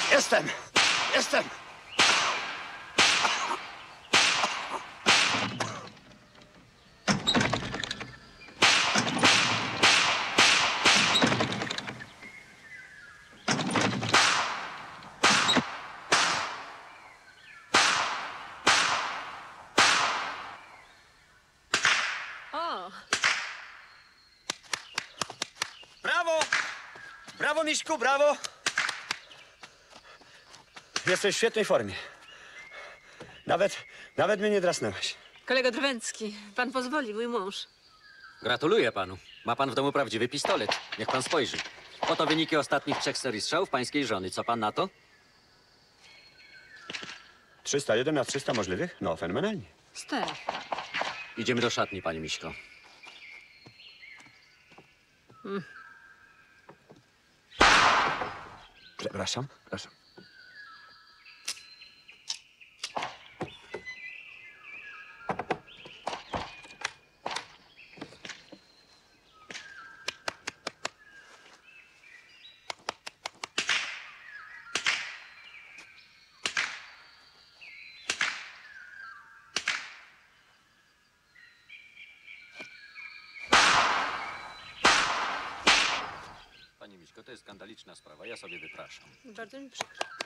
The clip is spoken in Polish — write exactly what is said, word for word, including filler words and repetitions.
Jestem! Jestem! O, Brawo! Brawo, Miśku, brawo! Jesteś w świetnej formie. Nawet, nawet mnie nie drasnęłeś. kolego Drwęcki, pan pozwoli, mój mąż. Gratuluję panu. Ma pan w domu prawdziwy pistolet. Niech pan spojrzy. Oto wyniki ostatnich trzech serii strzałów pańskiej żony. Co pan na to? trzysta jeden na trzysta możliwych? No, fenomenalnie. Stech. Idziemy do szatni, pani Miśko. Przepraszam, przepraszam. Pani Miśko, to jest skandaliczna sprawa. Ja sobie wypraszam. Bardzo mi przykro.